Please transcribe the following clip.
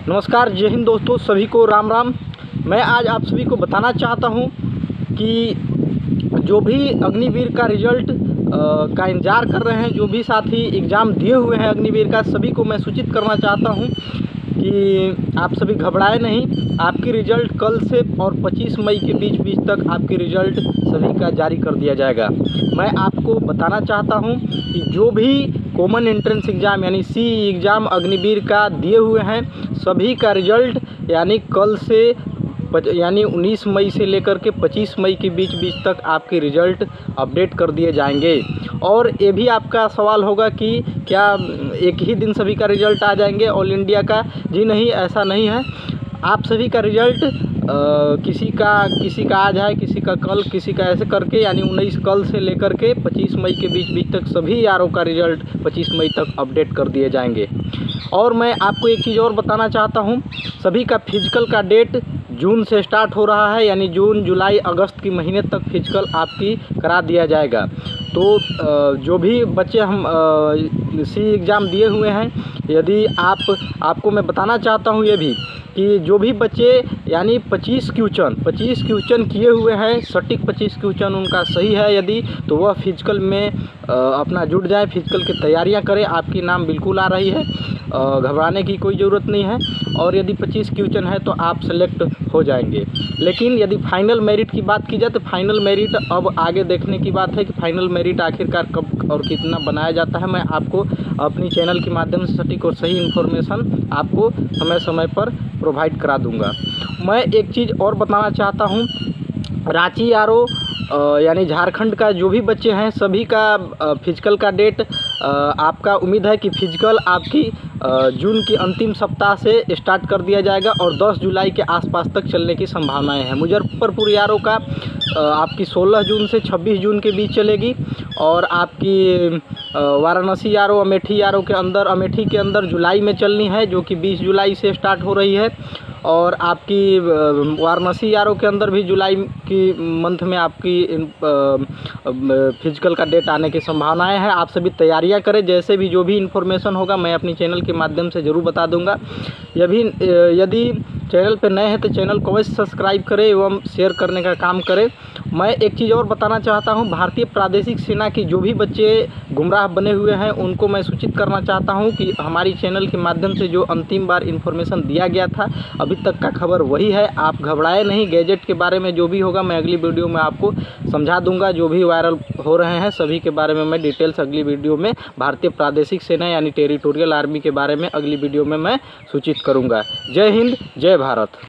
नमस्कार, जय हिंद दोस्तों, सभी को राम राम। मैं आज आप सभी को बताना चाहता हूं कि जो भी अग्निवीर का रिजल्ट का इंतज़ार कर रहे हैं, जो भी साथी एग्ज़ाम दिए हुए हैं अग्निवीर का, सभी को मैं सूचित करना चाहता हूं कि आप सभी घबराए नहीं। आपकी रिज़ल्ट कल से और 25 मई के बीच तक आपकी रिज़ल्ट सभी का जारी कर दिया जाएगा। मैं आपको बताना चाहता हूं कि जो भी कॉमन एंट्रेंस एग्ज़ाम यानी सी एग्ज़ाम अग्निवीर का दिए हुए हैं, सभी का रिज़ल्ट यानी कल से यानी 19 मई से लेकर के 25 मई के बीच तक आपके रिज़ल्ट अपडेट कर दिए जाएंगे। और ये भी आपका सवाल होगा कि क्या एक ही दिन सभी का रिज़ल्ट आ जाएंगे ऑल इंडिया का? जी नहीं, ऐसा नहीं है। आप सभी का रिज़ल्ट किसी का आज है, किसी का कल, किसी का ऐसे करके यानी 19 कल से लेकर के 25 मई के बीच तक सभी यारों का रिज़ल्ट 25 मई तक अपडेट कर दिए जाएंगे। और मैं आपको एक चीज़ और बताना चाहता हूं, सभी का फिजिकल का डेट जून से स्टार्ट हो रहा है, यानी जून, जुलाई, अगस्त के महीने तक फिजिकल आपकी करा दिया जाएगा। तो जो भी बच्चे हम सी एग्ज़ाम दिए हुए हैं, यदि आपको मैं बताना चाहता हूं ये भी कि जो भी बच्चे यानी 25 क्वेश्चन किए हुए हैं, सटीक 25 क्वेश्चन उनका सही है यदि, तो वह फिजिकल में अपना जुट जाए, फिजिकल की तैयारियां करें। आपकी नाम बिल्कुल आ रही है, घबराने की कोई ज़रूरत नहीं है। और यदि 25 क्वेश्चन है तो आप सेलेक्ट हो जाएंगे। लेकिन यदि फाइनल मेरिट की बात की जाए तो फाइनल मेरिट अब आगे देखने की बात है कि फाइनल मेरिट आखिरकार कब और कितना बनाया जाता है। मैं आपको अपनी चैनल के माध्यम से सटीक और सही इन्फॉर्मेशन आपको समय समय पर प्रोवाइड करा दूंगा। मैं एक चीज़ और बताना चाहता हूँ, रांची आरओ यानी झारखंड का जो भी बच्चे हैं, सभी का फिजिकल का डेट आपका उम्मीद है कि फिजिकल आपकी जून की अंतिम सप्ताह से स्टार्ट कर दिया जाएगा और 10 जुलाई के आसपास तक चलने की संभावनाएं हैं। मुजफ्फरपुर यारों का आपकी 16 जून से 26 जून के बीच चलेगी। और आपकी वाराणसी यारों, अमेठी यारों के अंदर, अमेठी के अंदर जुलाई में चलनी है, जो कि 20 जुलाई से स्टार्ट हो रही है। और आपकी वाराणसी यारों के अंदर भी जुलाई की मंथ में आपकी फिजिकल का डेट आने की संभावनाएं हैं। आप सभी तैयारियां करें, जैसे भी जो भी इन्फॉर्मेशन होगा मैं अपनी चैनल के माध्यम से ज़रूर बता दूंगा। यदि चैनल पर नए हैं तो चैनल को अवश्य सब्सक्राइब करें एवं शेयर करने का काम करें। मैं एक चीज़ और बताना चाहता हूं, भारतीय प्रादेशिक सेना की जो भी बच्चे गुमराह बने हुए हैं उनको मैं सूचित करना चाहता हूं कि हमारी चैनल के माध्यम से जो अंतिम बार इन्फॉर्मेशन दिया गया था, अभी तक का खबर वही है। आप घबराए नहीं, गैजेट के बारे में जो भी होगा मैं अगली वीडियो में आपको समझा दूंगा। जो भी वायरल हो रहे हैं सभी के बारे में मैं डिटेल्स अगली वीडियो में, भारतीय प्रादेशिक सेना यानी टेरिटोरियल आर्मी के बारे में अगली वीडियो में मैं सूचित करूँगा। जय हिंद, जय भारत।